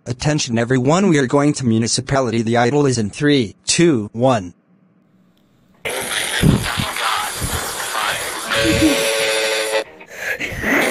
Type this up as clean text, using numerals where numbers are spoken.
Attention everyone, we are going to municipality. The idol is in 3, 2, 1. Oh God. Fine.